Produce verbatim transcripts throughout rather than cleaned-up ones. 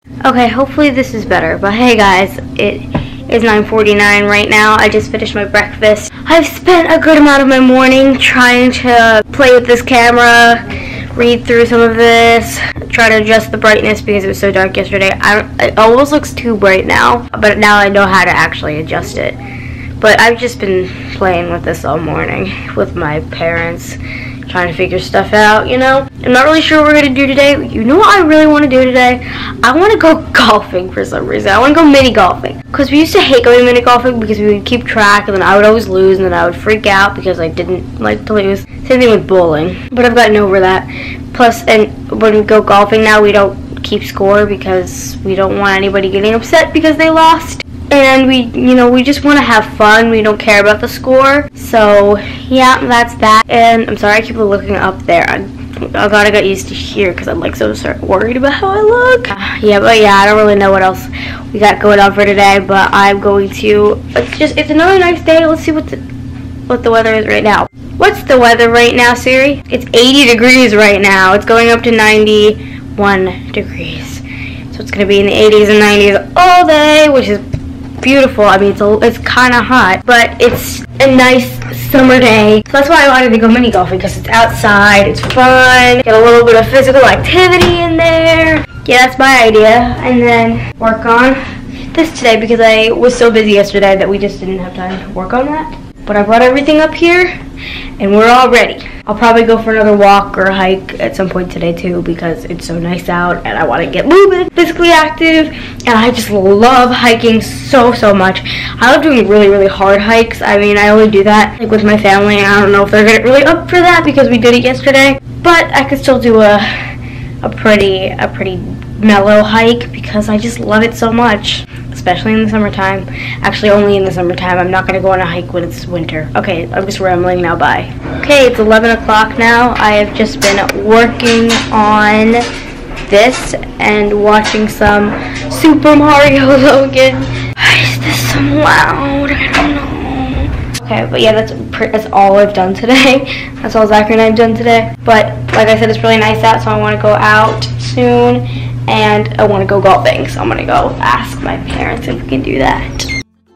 Okay, hopefully this is better. But hey guys, it is nine forty-nine right now. I just finished my breakfast. I've spent a good amount of my morning trying to play with this camera, read through some of this, try to adjust the brightness because it was so dark yesterday. I don't, it almost looks too bright now, but now I know how to actually adjust it. But I've just been playing with this all morning with my parents, trying to figure stuff out, you know? I'm not really sure what we're gonna do today. You know what I really want to do today? I want to go golfing for some reason. I want to go mini golfing. Because we used to hate going mini golfing because we would keep track and then I would always lose and then I would freak out because I didn't like to lose. Same thing with bowling. But I've gotten over that. Plus, and when we go golfing now, we don't keep score because we don't want anybody getting upset because they lost. And we, you know, we just want to have fun. We don't care about the score. So, yeah, that's that. And I'm sorry I keep looking up there. I, I gotta get used to here because I'm like so worried about how I look. Uh, yeah, but yeah, I don't really know what else we got going on for today. But I'm going to, it's just, it's another nice day. Let's see what the, what the weather is right now. What's the weather right now, Siri? It's eighty degrees right now. It's going up to ninety-one degrees. So it's gonna be in the eighties and nineties all day, which is beautiful. I mean, it's a, it's kind of hot, but it's a nice summer day. So that's why I wanted to go mini golfing, because it's outside, it's fun, get a little bit of physical activity in there. Yeah, that's my idea. And then work on this today because I was so busy yesterday that we just didn't have time to work on that. But I brought everything up here and we're all ready. I'll probably go for another walk or hike at some point today too because it's so nice out and I want to get moving, physically active, and I just love hiking so, so much. I love doing really, really hard hikes. I mean, I only do that like with my family, and I don't know if they're gonna really up for that because we did it yesterday, but I could still do a, a pretty, a pretty mellow hike because I just love it so much. Especially in the summertime. Actually, only in the summertime. I'm not going to go on a hike when it's winter. Okay, I'm just rambling now. Bye. Okay, it's eleven o'clock now. I have just been working on this and watching some Super Mario Logan. Why is this so loud? I don't know. Okay, but yeah, that's that's all I've done today. That's all Zachary and I have done today. But like I said, it's really nice out, so I want to go out soon. And I want to go golfing, so I'm going to go ask my parents if we can do that.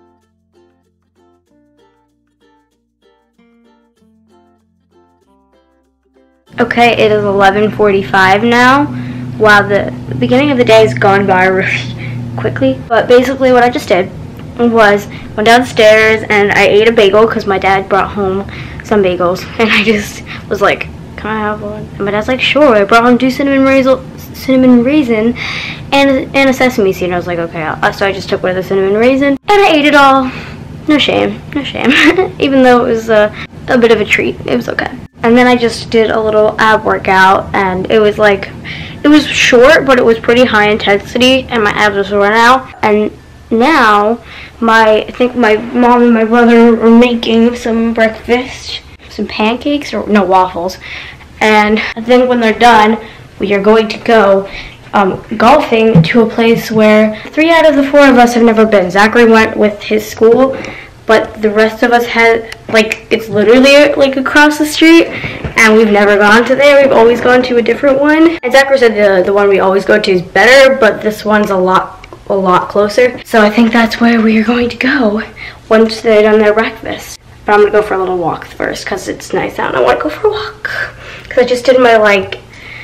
Okay, it is eleven forty-five now. Wow, the, the beginning of the day has gone by really quickly. But basically what I just did was went downstairs and I ate a bagel because my dad brought home some bagels. And I just was like, can I have one? And my dad's like, sure. I brought home two cinnamon raisins. cinnamon raisin and and a sesame seed, and I was like, okay. I'll, so I just took one of the cinnamon raisin and I ate it all. No shame, no shame. Even though it was a, a bit of a treat, it was okay. And then I just did a little ab workout, and it was like, it was short, but it was pretty high intensity, and my abs were sore now. And now my I think my mom and my brother are making some breakfast, some pancakes or no waffles, and I think when they're done, we are going to go um, golfing to a place where three out of the four of us have never been. Zachary went with his school, but the rest of us had, like, it's literally like across the street, and we've never gone to there. We've always gone to a different one. And Zachary said the, the one we always go to is better, but this one's a lot, a lot closer. So I think that's where we are going to go once they're done their breakfast. But I'm going to go for a little walk first because it's nice out and I want to go for a walk. Because I just did my, like,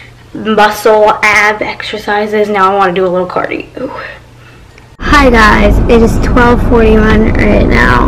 muscle ab exercises. Now I want to do a little cardio. Hi guys, it is twelve forty-one right now,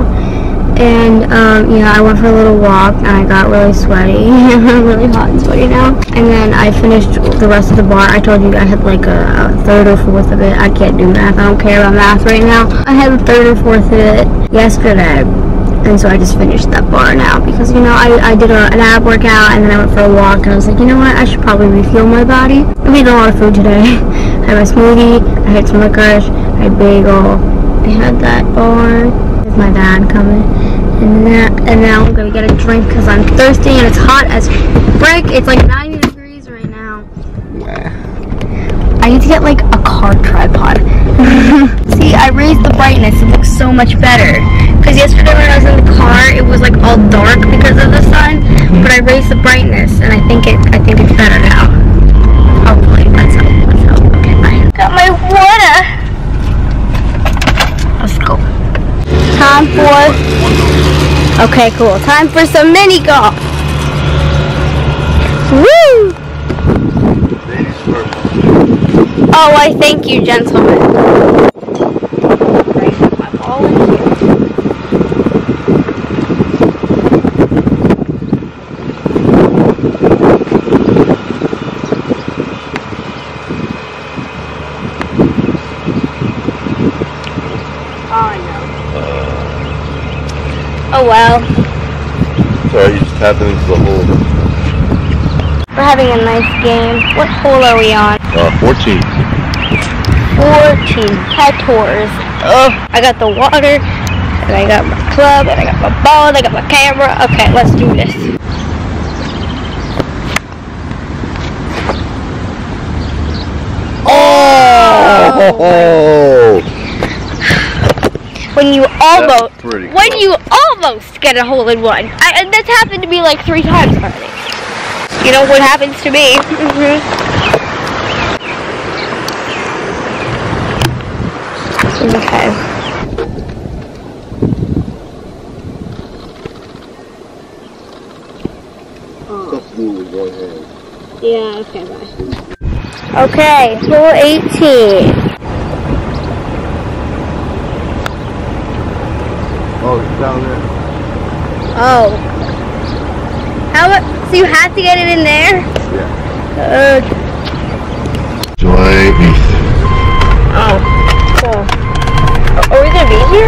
and um, yeah, I went for a little walk and I got really sweaty. I'm really hot and sweaty now. And then I finished the rest of the bar. I told you I had like a, a third or fourth of it. I can't do math. I don't care about math right now. I had a third or fourth of it yesterday. And so I just finished that bar now because, you know, I, I did a, an ab workout and then I went for a walk and I was like, you know what, I should probably refuel my body. I made a lot of food today. I had my smoothie, I had some licorice, I had bagel, I had that bar. There's my dad coming. And, that, and now I'm going to get a drink because I'm thirsty and it's hot as frick. It's like ninety degrees right now. I need to get like a car tripod. See, I raised the brightness. It looks so much better. Because yesterday when I was in the car, it was like all dark because of the sun. But I raised the brightness, and I think it. I think it's better now. Hopefully, let's hope. Let's hope. Okay, bye. Got my what? Four. Okay, cool. Time for some mini golf. Woo! Oh, I thank you, gentlemen. Right, my ball in here. Oh well. Sorry, you just tapping into the hole. We're having a nice game. What hole are we on? Uh, fourteen. fourteen. Cat tours. Oh, I got the water, and I got my club, and I got my ball, and I got my camera. Okay, let's do this. Oh! When you almost, pretty when cool. you almost get a hole in one. I, and that's happened to me like three times already. You know what happens to me? Mm-hmm. Okay. Yeah. Okay. Bye. Okay. Hole eighteen. Oh, it's down there. Oh. How much? So you have to get it in there? Yeah. Uh, July eighth. oh. Cool. Are we gonna be here?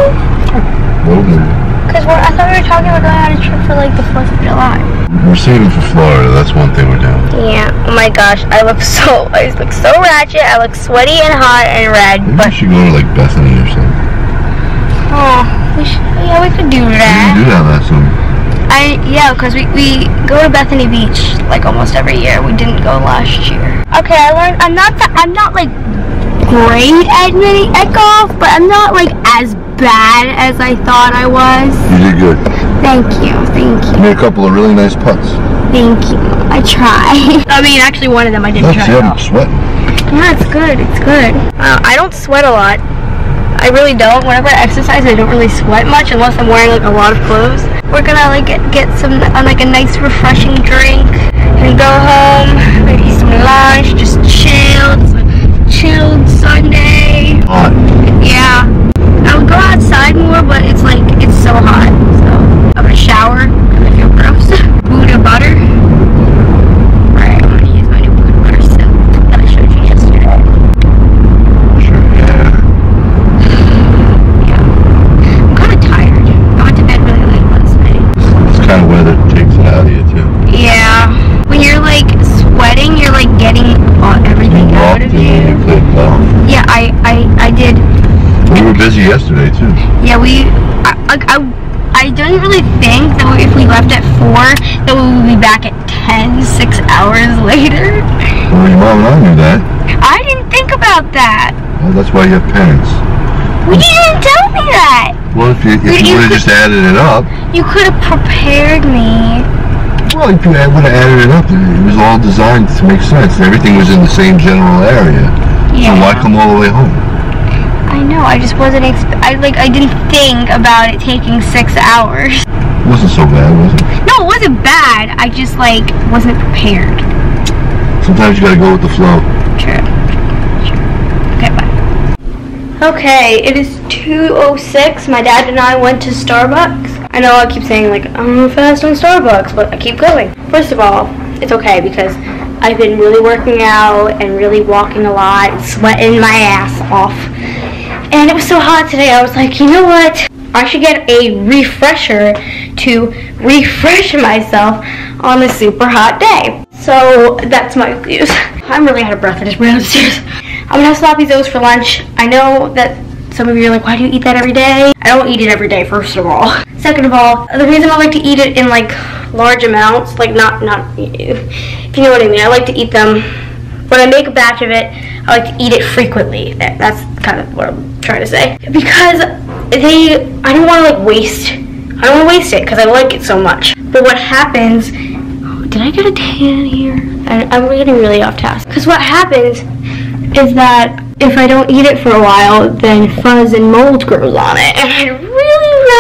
Because I thought we were talking about going on a trip for like the fourth of July. We're saving for Florida. That's one thing we're doing. Yeah. Oh my gosh. I look so, I look so ratchet. I look sweaty and hot and red. Maybe But we should go to like Bethany or something. oh, we should, yeah, we could do We that. didn't do that last summer. I yeah, because we, we go to Bethany Beach like almost every year. We didn't go last year. Okay, I learned I'm not that I'm not like great at mini at golf, but I'm not like as bad as I thought I was. You did good. Thank you, thank You you, made a couple of really nice putts. thank you. I try. I mean, actually, one of them I didn't That's try. it. at all. I'm sweating. Yeah, it's good. It's good. Uh, I don't sweat a lot. I really don't. Whenever I exercise, I don't really sweat much unless I'm wearing like a lot of clothes. We're gonna like get, get some uh, like a nice refreshing drink and go home, maybe eat some lunch, just chill. It's a chilled Sunday. Hot. Yeah. I would go outside more, but it's like it's so hot. So I'm gonna shower. I feel gross. Buddha butter. Alright, I'm gonna use my new Buddha butter stuff that I showed you yesterday. Sure, yeah. I'm kind of tired. I went to bed really late last night. This kind of weather takes it out of you, too. Yeah. When you're like sweating, you're like getting all, everything You out walked of in and you you. played golf. Yeah, I, I, I did. We were busy yesterday, too. Yeah, we, I, I, I, I don't really think that if we left at four, that we would be back at ten, six hours later. Well, your mom and I knew that. I didn't think about that. Well, that's why you have parents. Well, you didn't tell me that. Well, if you, if You- you you would have could- just added it up, You could have prepared me. well, if you would have added it up, it was all designed to make sense. Everything was in the same general area. Yeah. So why come all the way home? I know. I just wasn't. Exp I like. I didn't think about it taking six hours. It wasn't so bad, was it? No, it wasn't bad. I just like wasn't prepared. Sometimes you gotta go with the flow. True. True. Okay, bye. Okay, it is two oh six. My dad and I went to Starbucks. I know I keep saying like I'm fast on Starbucks, but I keep going. First of all, it's okay because I've been really working out and really walking a lot and sweating my ass off. And it was so hot today, I was like, you know what? I should get a refresher to refresh myself on a super hot day. So that's my excuse. I'm really out of breath. I just ran upstairs. I'm gonna have sloppy joes for lunch. I know that some of you are like, why do you eat that every day? I don't eat it every day, first of all. Second of all, the reason I like to eat it in like large amounts, like not, not, if you know what I mean, I like to eat them, when I make a batch of it, I like to eat it frequently. That, that's kind of what I'm trying to say. Because they, I don't want to like waste, I don't want to waste it because I like it so much. But what happens, oh, did I get a tan here? I, I'm getting really off task. Because what happens is that if I don't eat it for a while, then fuzz and mold grows on it. And I really,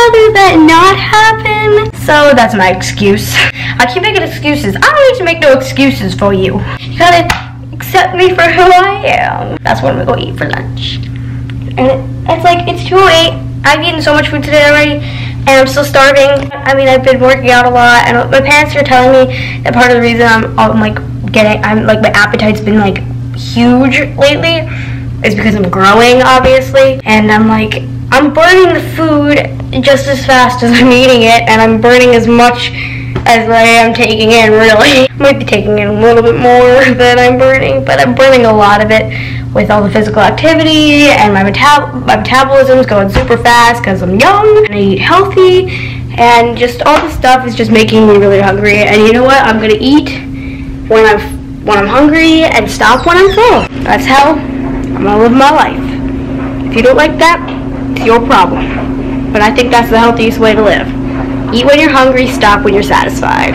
rather that not happen. So that's my excuse. I keep making excuses. I don't need to make no excuses for you. You gotta accept me for who I am. That's what I'm gonna go eat for lunch. And it, it's like, it's two oh eight. I've eaten so much food today already, and I'm still starving. I mean, I've been working out a lot, and my parents are telling me that part of the reason I'm, I'm like getting, I'm like my appetite's been like huge lately is because I'm growing, obviously. And I'm like, I'm burning the food just as fast as I'm eating it, and I'm burning as much as I am taking in, really. I might be taking in a little bit more than I'm burning, but I'm burning a lot of it with all the physical activity, and my, metab my metabolism's going super fast because I'm young, and I eat healthy, and just all this stuff is just making me really hungry. And you know what? I'm gonna eat when I'm, when I'm hungry and stop when I'm full. That's how I'm gonna live my life. If you don't like that, it's your problem. But I think that's the healthiest way to live. Eat when you're hungry, stop when you're satisfied.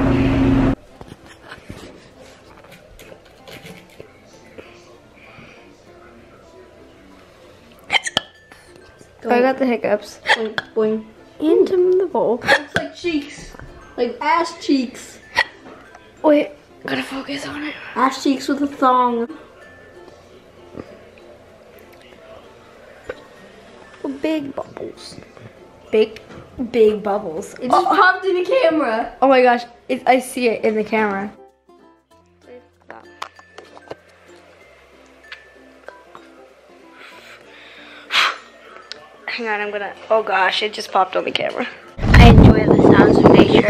I got the hiccups. Boing, boing. Into the bowl. It's like cheeks. Like ass cheeks. Wait, gotta focus on it. Ass cheeks with a thong. Big bubbles. Big, big bubbles. It just oh. popped in the camera. Oh my gosh, it, I see it in the camera. Hang on, I'm gonna, oh gosh, it just popped on the camera. I enjoy the sounds of nature.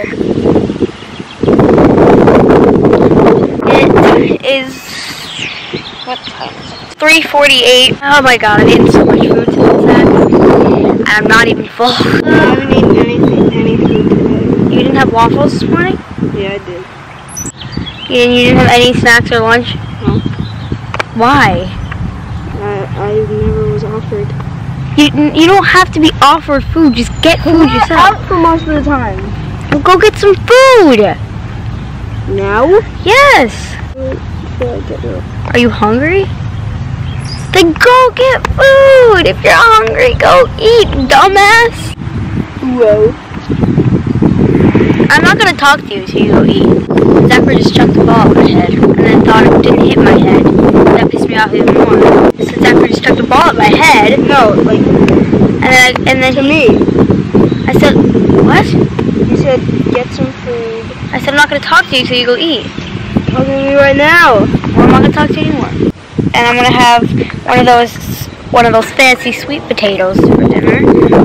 It is, what time is it? three forty-eight. Oh my god, I've eaten so much food since and I'm not even full. I haven't eaten anything, any food today. You didn't have waffles this morning? Yeah, I did. You didn't, you didn't have any snacks or lunch? No. Why? I, I never was offered. You, you don't have to be offered food, just get food We're yourself. out for most of the time. Well, go get some food! Now? Yes! Are you hungry? Then go get food! If you're hungry, go eat, dumbass! Whoa. I'm not gonna talk to you until you go eat. Zachary just chucked the ball at my head, and then thought it didn't hit my head. That pissed me off even more. So Zachary just chucked the ball at my head. No, like, and then, I, and then to he, me. I said, what? You said, get some food. I said, I'm not gonna talk to you until you go eat. Talking to me right now. Well, I'm not gonna talk to you anymore. And I'm gonna have one of those, one of those fancy sweet potatoes for dinner.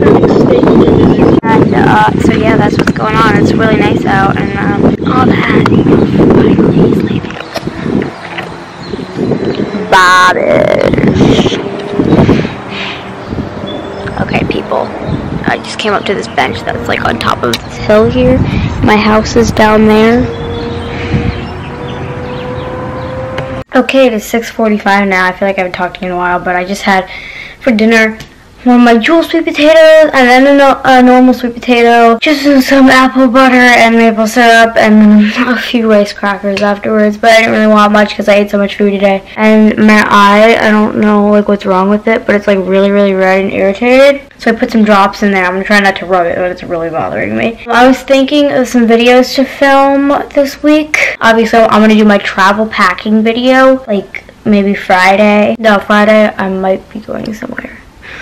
And uh, so yeah, that's what's going on. It's really nice out, and um, all that. Finally, he's leaving. Bobbish. Okay, people. I just came up to this bench that's like on top of this hill here. My house is down there. Okay, it is six forty-five now. I feel like I haven't talked to you in a while, but I just had for dinner one of my Jewel sweet potatoes, and then a, no a normal sweet potato, just with some apple butter and maple syrup, and then a few rice crackers afterwards. But I didn't really want much because I ate so much food today. And my eye, I don't know like what's wrong with it, but it's like really, really red and irritated. So I put some drops in there. I'm gonna try not to rub it, but it's really bothering me. I was thinking of some videos to film this week. Obviously, I'm gonna do my travel packing video, like maybe Friday. No, Friday I might be going somewhere.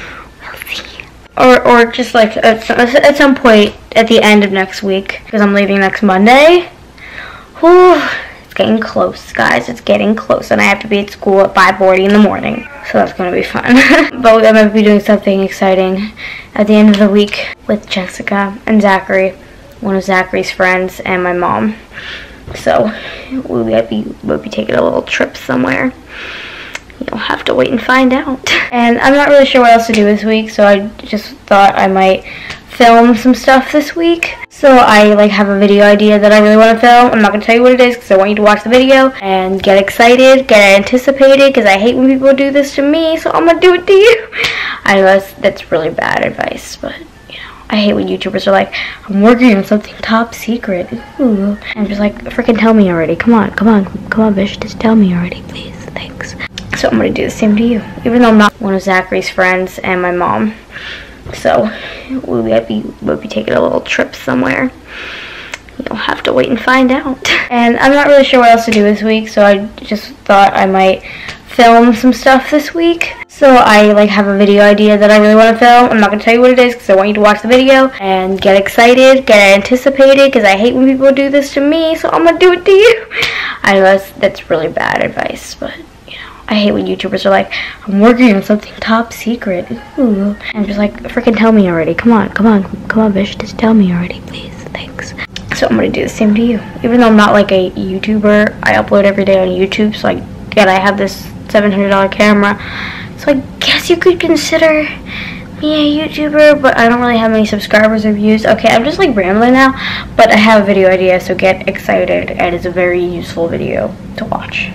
Or, or just like at, at some point at the end of next week, because I'm leaving next Monday. Whew, it's getting close, guys. It's getting close, and I have to be at school at five forty in the morning, so that's going to be fun. But I might be doing something exciting at the end of the week with Jessica and Zachary, one of Zachary's friends, and my mom. So we'll be, we'll be taking a little trip somewhere. You'll have to wait and find out. And I'm not really sure what else to do this week, so I just thought I might film some stuff this week. So I like have a video idea that I really want to film. I'm not going to tell you what it is because I want you to watch the video and get excited, get anticipated, because I hate when people do this to me, so I'm going to do it to you. I know that's, that's really bad advice, but you know, I hate when YouTubers are like, I'm working on something top secret. Ooh. And I'm just like, freaking tell me already. Come on, come on, come on, bitch, just tell me already, please. Thanks. So I'm going to do the same to you, even though I'm not one of Zachary's friends and my mom. So we'll be, we'll be taking a little trip somewhere. You'll have to wait and find out. And I'm not really sure what else to do this week, so I just thought I might film some stuff this week. So I like have a video idea that I really want to film. I'm not going to tell you what it is because I want you to watch the video and get excited, get anticipated, because I hate when people do this to me, so I'm going to do it to you. I know that's, that's really bad advice, but you know, I hate when YouTubers are like, I'm working on something top secret. Ooh. I'm just like, freaking tell me already. Come on, come on, come on, bitch, just tell me already, please. Thanks. So I'm going to do the same to you. Even though I'm not like a YouTuber, I upload every day on YouTube, so I, again, I have this seven hundred dollar camera. So I guess you could consider me a YouTuber, but I don't really have many subscribers or views. Okay, I'm just like rambling now, but I have a video idea, so get excited, and it's a very useful video to watch.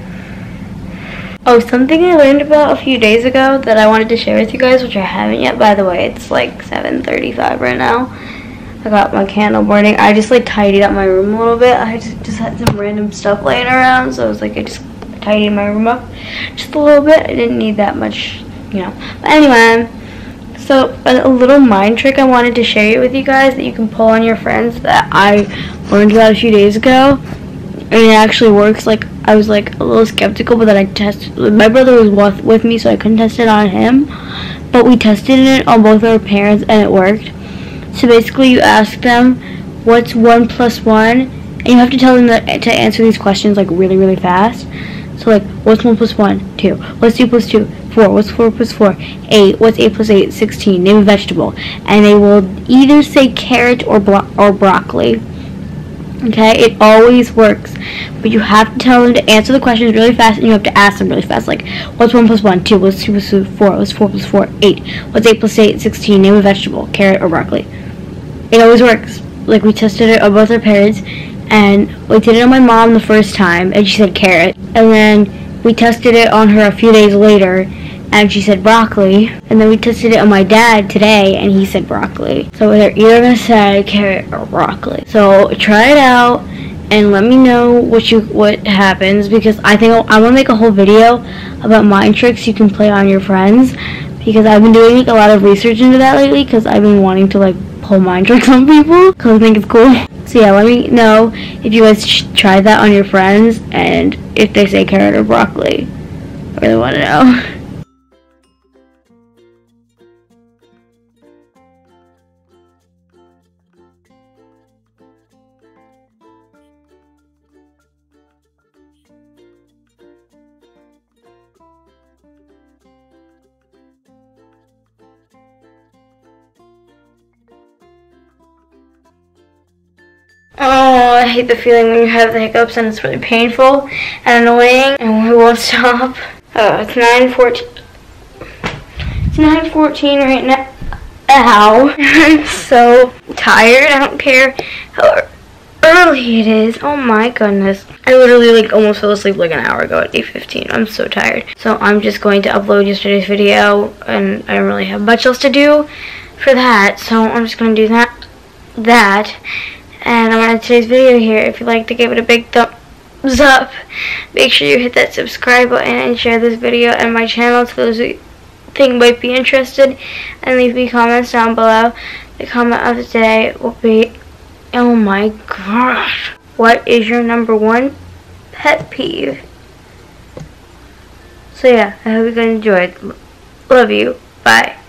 Oh, something I learned about a few days ago that I wanted to share with you guys, which I haven't yet, by the way. It's like seven thirty-five right now. I got my candle burning. I just like tidied up my room a little bit. I just, just had some random stuff laying around, so I was like, I just tidied my room up just a little bit. I didn't need that much, you know. But anyway, so a, a little mind trick I wanted to share with you guys that you can pull on your friends that I learned about a few days ago, and it actually works. Like, I was like a little skeptical, but then I tested. My brother was with me, so I couldn't test it on him, but we tested it on both our parents, and it worked. So basically, you ask them, what's one plus one? And you have to tell them that, to answer these questions like really, really fast. So like, what's one plus one? Two. What's two plus two? Four. What's four plus four? Eight. What's eight plus eight? Sixteen. Name a vegetable. And they will either say carrot or bro or broccoli. Okay, it always works. But you have to tell them to answer the questions really fast, and you have to ask them really fast. Like, what's one plus one? Two. What's two plus two? Four. What's four plus four? Eight. What's eight plus eight? Sixteen. Name a vegetable. Carrot or broccoli. It always works. Like, we tested it on both our parents, and we did it on my mom the first time, and she said carrot. And then we tested it on her a few days later, and she said broccoli. And then we tested it on my dad today, and he said broccoli. So they're either gonna say carrot or broccoli. So try it out and let me know what you what happens, because I think I want to make a whole video about mind tricks you can play on your friends, because I've been doing like a lot of research into that lately, because I've been wanting to like pull mind tricks on people because I think it's cool. So yeah, let me know if you guys sh try that on your friends, and if they say carrot or broccoli. I really want to know. Oh, I hate the feeling when you have the hiccups and it's really painful and annoying and we won't stop. Oh, it's nine fourteen. It's nine fourteen right now. Ow. I'm so tired. I don't care how early it is. Oh my goodness. I literally like almost fell asleep like an hour ago at eight fifteen. I'm so tired. So I'm just going to upload yesterday's video, and I don't really have much else to do for that. So I'm just going to do that. That. And I'm going to end today's video here. If you'd like to give it a big thumbs up, make sure you hit that subscribe button and share this video and my channel to those who think might be interested. And leave me comments down below. The comment of the day will be, oh my gosh, what is your number one pet peeve? So yeah, I hope you guys enjoyed. Love you. Bye.